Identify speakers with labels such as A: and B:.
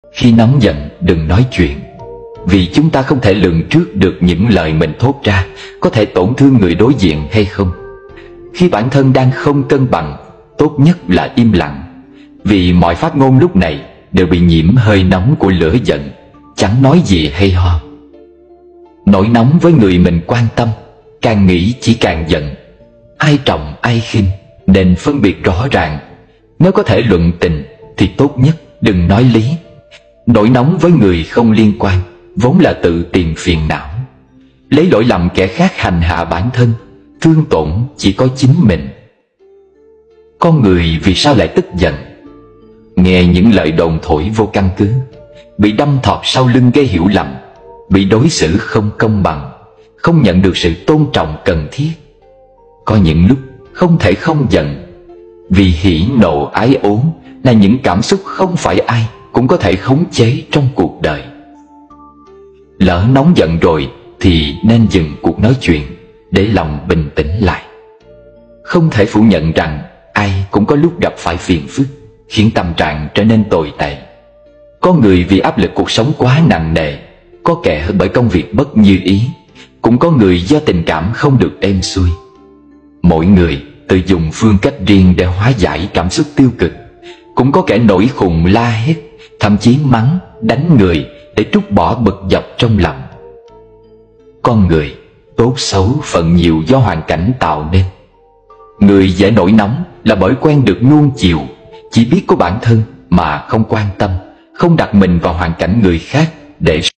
A: Khi nóng giận đừng nói chuyện, vì chúng ta không thể lường trước được những lời mình thốt ra có thể tổn thương người đối diện hay không. Khi bản thân đang không cân bằng, tốt nhất là im lặng, vì mọi phát ngôn lúc này đều bị nhiễm hơi nóng của lửa giận, chẳng nói gì hay ho. Nổi nóng với người mình quan tâm, càng nghĩ chỉ càng giận. Ai trọng ai khinh nên phân biệt rõ ràng. Nếu có thể luận tình thì tốt nhất đừng nói lý. Nổi nóng với người không liên quan vốn là tự tìm phiền não. Lấy lỗi lầm kẻ khác hành hạ bản thân, thương tổn chỉ có chính mình. Con người vì sao lại tức giận? Nghe những lời đồn thổi vô căn cứ, bị đâm thọt sau lưng gây hiểu lầm, bị đối xử không công bằng, không nhận được sự tôn trọng cần thiết. Có những lúc không thể không giận, vì hỉ nộ ái ố là những cảm xúc không phải ai cũng có thể khống chế trong cuộc đời. Lỡ nóng giận rồi thì nên dừng cuộc nói chuyện để lòng bình tĩnh lại. Không thể phủ nhận rằng ai cũng có lúc gặp phải phiền phức, khiến tâm trạng trở nên tồi tệ. Có người vì áp lực cuộc sống quá nặng nề, có kẻ bởi công việc bất như ý, cũng có người do tình cảm không được êm xuôi. Mỗi người tự dùng phương cách riêng để hóa giải cảm xúc tiêu cực. Cũng có kẻ nổi khùng la hét, thậm chí mắng, đánh người để trút bỏ bực dọc trong lòng. Con người tốt xấu phận nhiều do hoàn cảnh tạo nên. Người dễ nổi nóng là bởi quen được nuông chiều, chỉ biết có bản thân mà không quan tâm, không đặt mình vào hoàn cảnh người khác để